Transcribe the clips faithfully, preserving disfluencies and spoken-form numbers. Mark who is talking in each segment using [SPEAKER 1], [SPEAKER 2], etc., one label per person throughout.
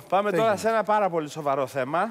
[SPEAKER 1] Πάμε τώρα έγινε. σε ένα πάρα πολύ σοβαρό θέμα,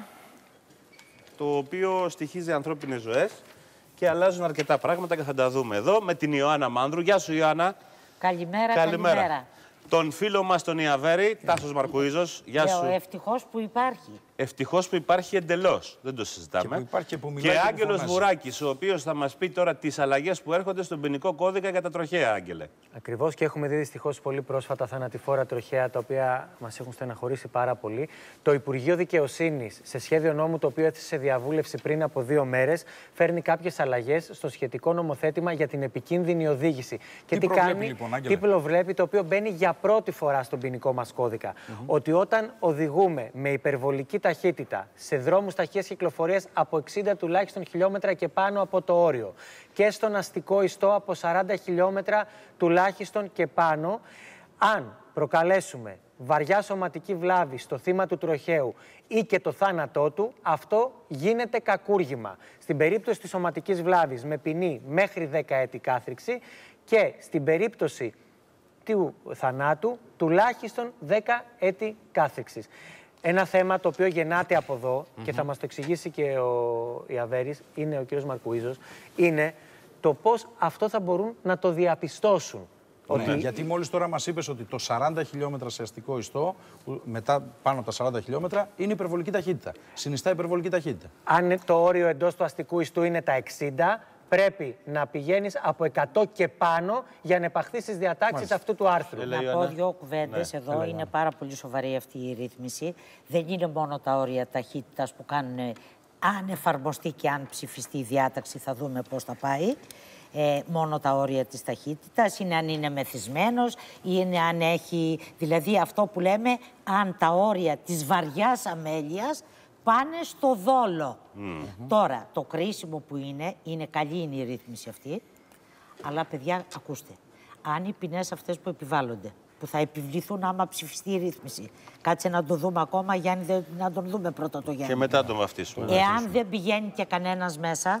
[SPEAKER 1] το οποίο στοιχίζει ανθρώπινες ζωές και αλλάζουν αρκετά πράγματα και θα τα δούμε εδώ με την Ιωάννα Μάνδρου. Γεια σου, Ιωάννα.
[SPEAKER 2] Καλημέρα, καλημέρα. καλημέρα.
[SPEAKER 1] Τον φίλο μας τον Ιαβέρη, Τάσος Μαρκουίζος. Γεια
[SPEAKER 2] Λέω,
[SPEAKER 1] σου.
[SPEAKER 2] ευτυχώς που υπάρχει.
[SPEAKER 1] Ευτυχώς που υπάρχει εντελώς. Δεν το συζητάμε.
[SPEAKER 3] Και, που υπάρχει και, που
[SPEAKER 1] και Άγγελος Βουράκης, ο οποίος θα μας πει τώρα τις αλλαγές που έρχονται στον ποινικό κώδικα για τα τροχαία, Άγγελε.
[SPEAKER 4] Ακριβώς, και έχουμε δει δυστυχώς πολύ πρόσφατα θανατηφόρα τροχαία, τα οποία μας έχουν στεναχωρήσει πάρα πολύ. Το Υπουργείο Δικαιοσύνης, σε σχέδιο νόμου το οποίο έθεσε σε διαβούλευση πριν από δύο μέρες, φέρνει κάποιες αλλαγές στο σχετικό νομοθέτημα για την επικίνδυνη οδήγηση. Και τι, τι κάνει, λοιπόν, τι προβλέπει, το οποίο μπαίνει για πρώτη φορά στον ποινικό μας κώδικα. Mm-hmm. Ότι όταν οδηγούμε με υπερβολική ταχύτητα σε δρόμους ταχείας κυκλοφορίας από εξήντα τουλάχιστον χιλιόμετρα και πάνω από το όριο και στον αστικό ιστό από σαράντα χιλιόμετρα τουλάχιστον και πάνω, αν προκαλέσουμε βαριά σωματική βλάβη στο θύμα του τροχαίου ή και το θάνατό του, αυτό γίνεται κακούργημα. Στην περίπτωση της σωματικής βλάβης με ποινή μέχρι δέκα έτη κάθριξη και στην περίπτωση του θανάτου τουλάχιστον δέκα έτη κάθριξης. Ένα θέμα το οποίο γεννάται από εδώ mm-hmm. και θα μας το εξηγήσει και ο Ιαβέρης, είναι ο κ. Μαρκουίζος, είναι το πώς αυτό θα μπορούν να το διαπιστώσουν.
[SPEAKER 3] Ναι, ότι... Γιατί μόλις τώρα μας είπες ότι το σαράντα χιλιόμετρα σε αστικό ιστό, μετά πάνω από τα σαράντα χιλιόμετρα, είναι υπερβολική ταχύτητα. Συνιστά υπερβολική ταχύτητα.
[SPEAKER 4] Αν το όριο εντός του αστικού ιστού είναι τα εξήντα, πρέπει να πηγαίνεις από εκατό και πάνω για να επαχθείς στις διατάξεις Μάλιστα. αυτού του άρθρου.
[SPEAKER 2] Να πω δύο κουβέντες ναι. εδώ. Έλα, είναι πάρα πολύ σοβαρή αυτή η ρύθμιση. Δεν είναι μόνο τα όρια ταχύτητας που κάνουν, αν εφαρμοστεί και αν ψηφιστεί η διάταξη, θα δούμε πώς θα πάει. Ε, μόνο τα όρια της ταχύτητας, είναι αν είναι μεθυσμένος, είναι αν έχει, δηλαδή αυτό που λέμε, αν τα όρια της βαριάς αμέλειας πάνε στο δόλο. Mm-hmm. Τώρα, το κρίσιμο που είναι, είναι καλή είναι η ρύθμιση αυτή, αλλά παιδιά, ακούστε, αν οι ποινές αυτές που επιβάλλονται, που θα επιβληθούν άμα ψηφιστεί η ρύθμιση, κάτσε να το δούμε ακόμα, Γιάννη, να τον δούμε πρώτα το Γιάννη.
[SPEAKER 1] Και μετά τον βαφτίσουμε.
[SPEAKER 2] Εάν δεν πηγαίνει και κανένας μέσα,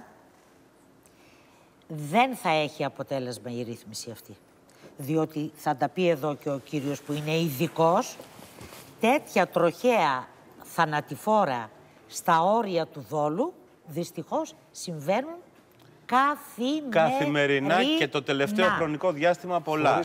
[SPEAKER 2] δεν θα έχει αποτέλεσμα η ρύθμιση αυτή. Διότι θα τα πει εδώ και ο κύριος που είναι ειδικός, τέτοια τροχαία θανατηφόρα στα όρια του δόλου, δυστυχώς συμβαίνουν καθημερινά.
[SPEAKER 1] Καθημερινά και το τελευταίο χρονικό διάστημα πολλά.